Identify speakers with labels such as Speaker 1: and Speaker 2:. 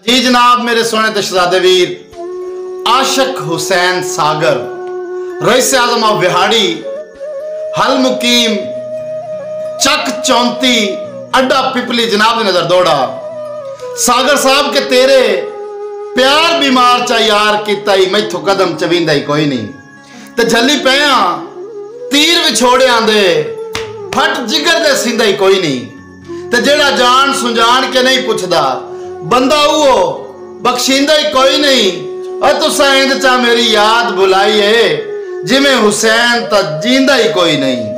Speaker 1: जी जनाब मेरे सोने ते शहजादे वीर आशिक हुसैन सागर रईस आजम ऑफ बिहाड़ी हल मुकीम चक 34 अड्डा पिपली जनाब की नजर दौड़ा सागर साहब के तेरे प्यार बीमार चा यार किता ही मैथों कदम चवींदा ही कोई नहीं ते झली पैया तीर विछोड़े आंदे फट जिगर दे सींदा ही कोई नहीं ते जेड़ा जान सुजान के नहीं पुछदा बंदा वो बख्शींदा ही कोई नहीं। और तुसा इंद चा मेरी याद बुलाई है जिमें हुसैन ता जींदा ही कोई नहीं।